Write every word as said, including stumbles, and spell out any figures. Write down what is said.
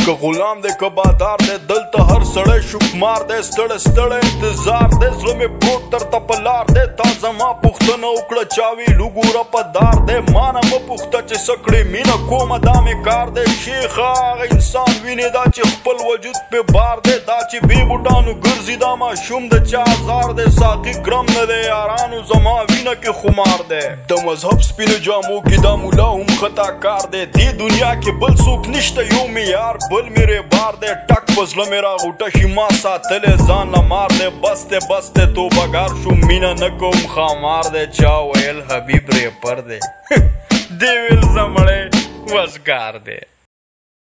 که غلام دی که بادار دی دلته هر سړی شکمار دی ستړی ستړی انتظار دی زړه مې پروت درته په لار دی تا زما پوښتنه وکړه چا ویل وګوره په دار دی ما نه مه پوښته چې څه کړې مینه کومه دا مې کار دی شیخه هغه انسان وینې دا چې خپل وجود پې بار دی دا چې بې بوټانو ګرځي دا ماشوم د چا ازار دی ساقي ګرم نه دی یارانو زما وینه کې خمار دی د مذهب سپینو جامو کې دا مولا هم خطا کار دی دې دنیا کې بل څوک نشته یو مې یار بل مې رېبار دی ټک په زړه مې راغوټه شي ما ساتلی ځان نه مار دی بس دی بس دی توبهګار شوم مینه نه کوم خامار دی چا ویل حبیب ریپر دی دې ویل زمړی وزګار دی